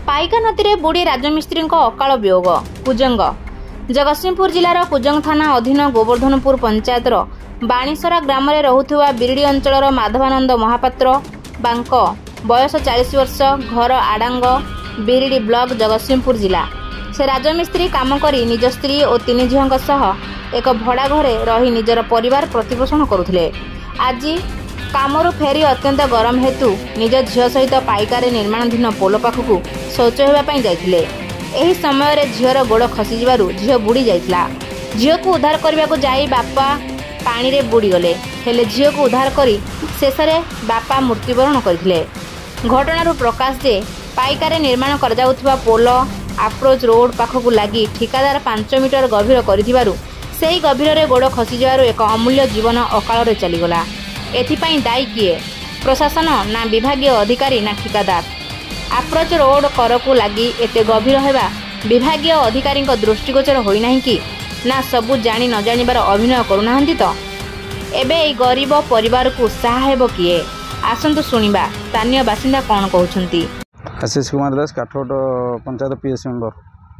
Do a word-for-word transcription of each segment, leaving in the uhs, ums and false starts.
पाइका नदी बुड़ी राजमिस्त्री अकाल वियोग कुजंग जगतसिंहपुर जिलार कुजंग थाना अधीन गोवर्धनपुर पंचायतर बाणीसरा ग्राम में रहुथुवा बिरिडी अंचलर माधवानंद महापात्र बांक बयस चालीस वर्ष घर आडांग बिरिडी ब्लॉक जगतसिंहपुर जिला से राजमिस्त्री काम करी निज स्त्री और तीन झील सह एक भड़ा घरे रही निजर परिवार प्रतिपोषण करुथिले। आज कामरू फेरी अत्यंत गरम हेतु निज झील सहित पाइकार निर्माणाधीन पोल पाखक शौच होगापी जाइथिले। एही समय रे झीर गोड़ खसीजिबारु झील बुड़ी जाइथिला। झील को उद्धार करने को जाई बापा पानी रे बुड़ी गले हेले झील को उद्धार करी शेष रे बापा मृत्युवरण करथिले। घटनारू प्रकाश जे पाइकार निर्माण कर जाउथिबा पोल अप्रोच रोड पाखक लगी ठिकादार पांच मीटर गभीर करिथिबारु सेही गभीर रे गोड़ खसीजिबारु एक अमूल्य जीवन अकाल रे चलीगला। एथिपाई दायी किए प्रशासन ना विभागीय अधिकारी ना ठिकादार। अप्रोच रोड करकू लगी एते गभीर हेबा विभागीय अधिकारी दृष्टिगोचर होइनाही कि ना सबू जानी न जानिबार अभिनय करूनाहांती तो एबे एई गरीब परिवार को सहायब किए आसंतु सुनिबा स्थानीय बासिंदा कौन कहउछंती। आशीष कुमार दास काठोट पंचायत पीएस मेंबर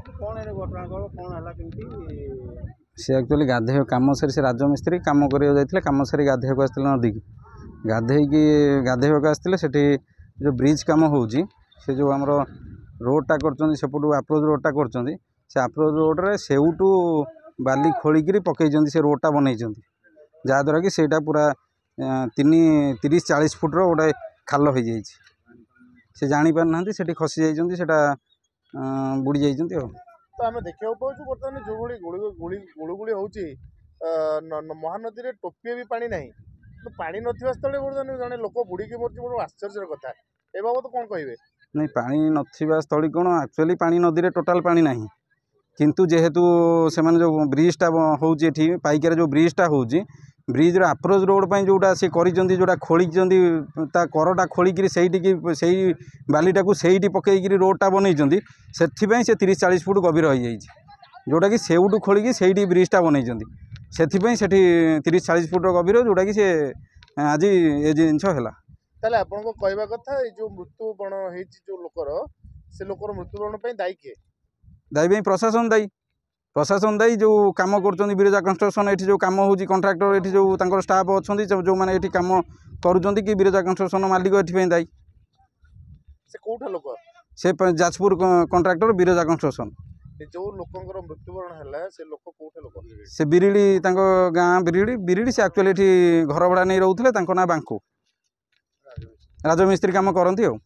सी एक्चुअली गाधे कम सरी से राजमिस्त्री कम कर कम सरी गाधे को आसते नदी की गाधे गाधे आसते से जो ब्रिज कम हो जो आम रोडटा कर आप्रोच रोडटा कर आप्रोच रोड्रे सेउटू बाली खोलिकी पकई से रोडटा बनई जहाँद्वारा कि सेटा पूरा तीन तीस चालीस फुट्र गोटे खाल हो जाए से जापार ना से खसी जाटा बुड़ी जाइए। तो आम देखा पाऊँ बर्तमान जो गुड़गुड़ी होची महानदी में टोपे भी पानी ना तो पानी नथिबा स्थले बर्तमान जड़े लोक बुड़ीकी मरची बड़ आश्चर्य कथा ए बाबद कौन कहे नहीं पानी नथिबा स्थली कौन एक्चुअली पानी नदी में टोटाल पानी ना किंतु जेहेतु से जो ब्रिजटा होची पाइकार जो ब्रिजटा होची ब्रिज रो अप्रोच रोड पर जोटा सी जोटा खोली करटा खोलिकी से बालीटा को सही पकईकि रोडटा बनई से तीस चालीस फुट गभीर हो जाए जोटा कि सेउटू खोलिकी से ब्रिजटा बनई से तीस चालीस फुट गभीर जोटा कि से आज ये जिनस है ताले आपन को कहबा कथा जो मृत्युवरण हेछि जो लोकर से लोकर मृत्युवरण दायी किए दायी प्रशासन दायी प्रशासन दायी जो कम कर बिरजा कंस्ट्रक्शन ये जो कम हो कंट्राक्टर ये जो तांकर स्टाफ अच्छा जो मैंने ये कम करुँच कि बिरजा कंस्ट्रक्शन मालिक ये दायी से कोठा लोक से जाजपुर कंट्राक्टर बिरजा कंस्ट्रक्शन जो लोकंकर मृत्युवरण है से लोक कोठा लोक से बिरिडी गाँ बिरिडी बिरिडी से एक्चुअली ये घर भड़ा नहीं रोते ना बांकु राजमिस्त्री काम करती हो।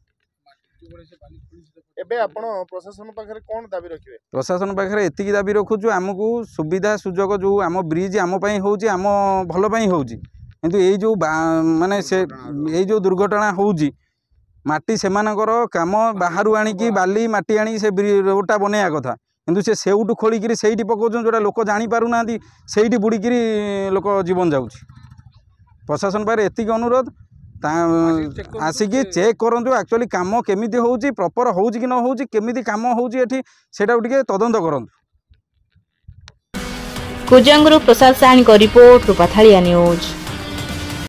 एबे आपण प्रशासन पाखरे कोन दाबी रखिबे प्रशासन पाखरे एतिकी दाबी रखुछु आमको सुविधा सुजोग जो आम ब्रिज आम पई होउची आम भल पई होउची किंतु एई जो माने से एई जो दुर्घटना होउची माटी सेमानकर काम बाहरु आनी की बाली माटी आनी से रोडटा बनाया कथा किंतु से सेउटू खोलिकी सेठी पकाउछन जोटा लोक जानी पारु नांती सेठी बुड़ीकी लोक जीवन जाउची। प्रशासन पाखरे एतिकी अनुरोध आसिकी चेक करंतु एक्चुअली काम केमिति होउची प्रॉपर होउची कि न होउची केमिति काम होउची एठी सेटा टिके तदंत करंतु। कुजंगरू प्रसाद साहनी को रिपोर्ट रूपाथालिया न्यूज।